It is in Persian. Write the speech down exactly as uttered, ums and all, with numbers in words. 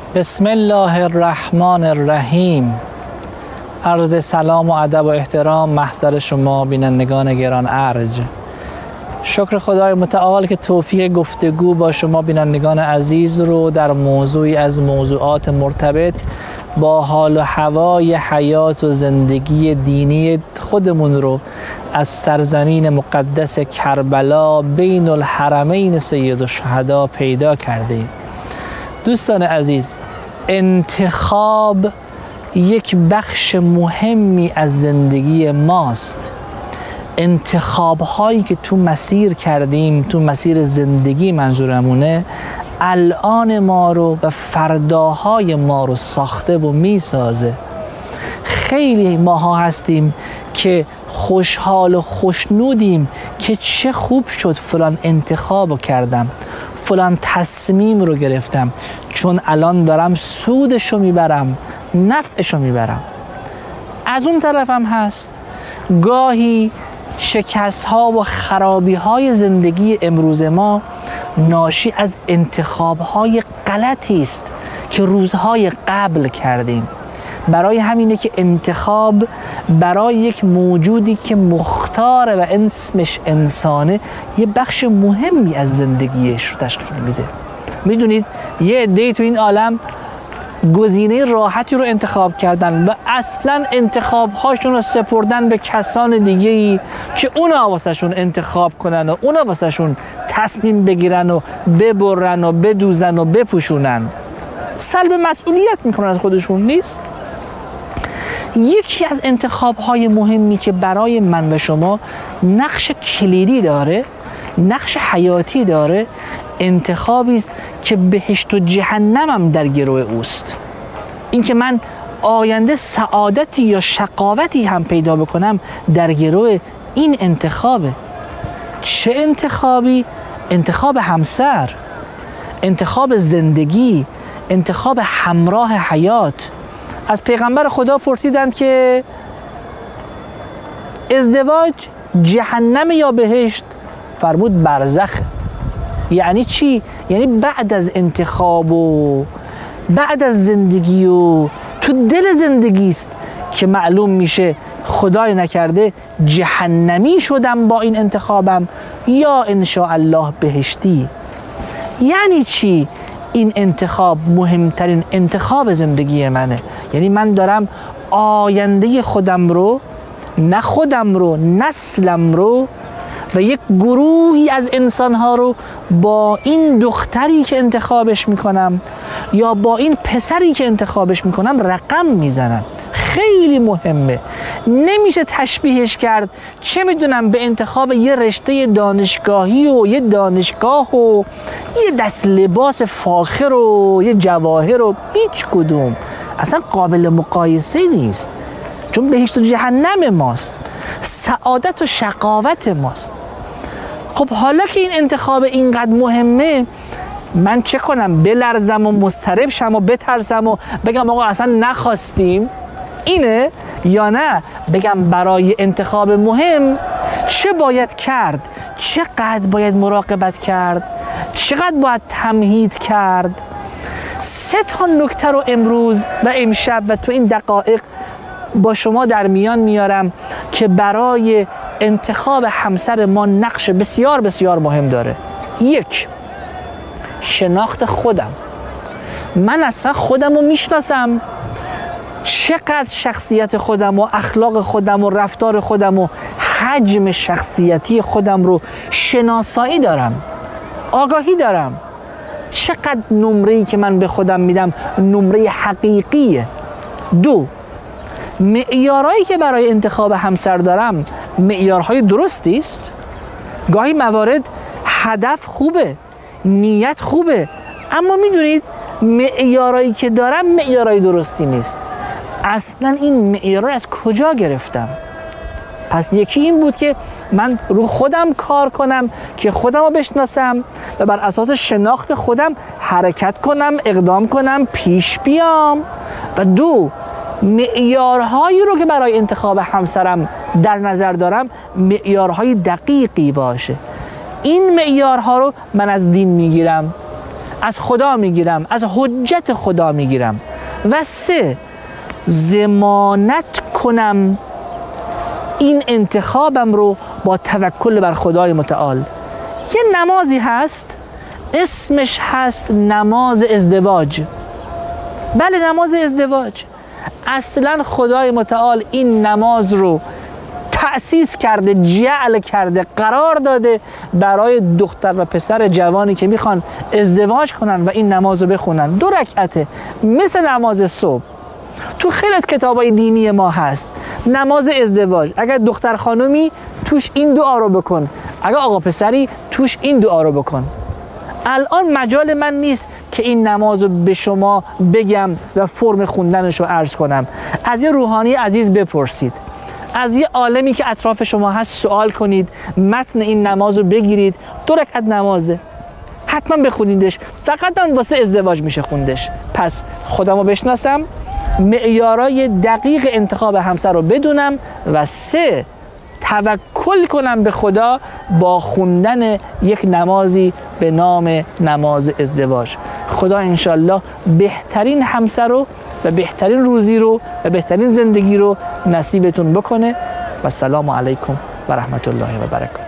بسم الله الرحمن الرحیم. عرض سلام و ادب و احترام محضر شما بینندگان گران ارج. شکر خدای متعال که توفیق گفتگو با شما بینندگان عزیز رو در موضوعی از موضوعات مرتبط با حال و هوای حیات و زندگی دینی خودمون رو از سرزمین مقدس کربلا بین الحرمین سید الشهدا پیدا کردیم. دوستان عزیز، انتخاب یک بخش مهمی از زندگی ماست. انتخاب هایی که تو مسیر کردیم، تو مسیر زندگی منظورمونه، الان ما رو و فرداهای ما رو ساخته و میسازه. خیلی ماها هستیم که خوشحال و خوشنودیم که چه خوب شد فلان انتخاب کردم، فلان تصمیم رو گرفتم، چون الان دارم سودشو میبرم، نفعشو میبرم. از اون طرف هم هست گاهی شکست ها و خرابی های زندگی امروز ما ناشی از انتخاب های غلطی است که روزهای قبل کردیم. برای همینه که انتخاب برای یک موجودی که مختاره و اسمش انسانه یه بخش مهمی از زندگیش رو تشکیل میده. میدونید یه عده‌ای تو این عالم گزینه راحتی رو انتخاب کردن و اصلا انتخاب هاشون رو سپردن به کسان دیگه‌ای که اونا واسهشون انتخاب کنن و اونا واسهشون تصمیم بگیرن و ببرن و بدوزن و بپوشونن. سلب مسئولیت میکنن از خودشون نیست. یکی از انتخاب های مهمی که برای من و شما نقش کلیدی داره، نقش حیاتی داره، انتخابی است که بهشت و جهنمم در گروه اوست. این که من آینده سعادتی یا شقاوتی هم پیدا بکنم در گروه این انتخابه. چه انتخابی؟ انتخاب همسر، انتخاب زندگی، انتخاب همراه حیات. از پیغمبر خدا پرسیدند که ازدواج جهنم یا بهشت؟ فرمود برزخ. یعنی چی؟ یعنی بعد از انتخاب و بعد از زندگی و تو دل زندگی است که معلوم میشه خدای نکرده جهنمی شدم با این انتخابم یا انشاءالله بهشتی. یعنی چی؟ این انتخاب مهمترین انتخاب زندگی منه. یعنی من دارم آینده خودم رو، نه خودم رو، نسلم رو و یک گروهی از انسانها رو با این دختری که انتخابش میکنم یا با این پسری که انتخابش میکنم رقم میزنم. خیلی مهمه. نمیشه تشبیهش کرد چه میدونم به انتخاب یه رشته دانشگاهی و یه دانشگاه و یه دست لباس فاخر و یه جواهر و هیچ کدوم. اصلا قابل مقایسه نیست، چون بهشت و جهنم ماست، سعادت و شقاوت ماست. خب حالا که این انتخاب اینقدر مهمه، من چه کنم؟ بلرزم و مضطرب شم و بترسم و بگم آقا اصلا نخواستیم اینه؟ یا نه بگم برای انتخاب مهم چه باید کرد؟ چقدر باید مراقبت کرد؟ چقدر باید تمهید کرد؟ سه تا نکته رو امروز و امشب و تو این دقایق با شما در میان میارم که برای انتخاب همسر ما نقش بسیار بسیار مهم داره. یک، شناخت خودم. من اصلا خودم رو میشناسم؟ چقدر شخصیت خودم و اخلاق خودم و رفتار خودم و حجم شخصیتی خودم رو شناسایی دارم، آگاهی دارم؟ چقدر نمره‌ای که من به خودم میدم نمره حقیقیه؟ دو، معیارهایی که برای انتخاب همسر دارم معیارهای درستی است؟ گاهی موارد هدف خوبه، نیت خوبه، اما میدونید معیارهایی که دارم معیارهای درستی نیست. اصلا این معیارها از کجا گرفتم؟ پس یکی این بود که من رو خودم کار کنم که خودم رو بشناسم و بر اساس شناخت خودم حرکت کنم، اقدام کنم، پیش بیام. و دو، معیارهایی رو که برای انتخاب همسرم در نظر دارم معیارهای دقیقی باشه. این معیارها رو من از دین میگیرم، از خدا میگیرم، از حجت خدا میگیرم. و سه، ضمانت کنم این انتخابم رو با توکل بر خدای متعال. یه نمازی هست اسمش هست نماز ازدواج. بله، نماز ازدواج. اصلا خدای متعال این نماز رو تأسیس کرده، جعل کرده، قرار داده برای دختر و پسر جوانی که میخوان ازدواج کنن و این نماز رو بخونن. دو رکعته، مثل نماز صبح. تو خیلی از کتابای دینی ما هست نماز ازدواج. اگر دختر خانومی توش این دعا رو بکن، اگر آقا پسری توش این دعا رو بکن. الان مجال من نیست که این نماز رو به شما بگم و فرم خوندنش رو عرض کنم. از یه روحانی عزیز بپرسید، از یه عالمی که اطراف شما هست سوال کنید، متن این نماز رو بگیرید. دو رکعت نمازه، حتما بخونیدش. فقط هم واسه ازدواج میشه خوندش. پس خودمو بشناسم، معیارای دقیق انتخاب همسر رو بدونم، و سه، توکل کنم به خدا با خوندن یک نمازی به نام نماز ازدواج. خدا انشالله بهترین همسر رو و بهترین روزی رو و بهترین زندگی رو نصیبتون بکنه. و سلام علیکم و رحمت الله و برکاته.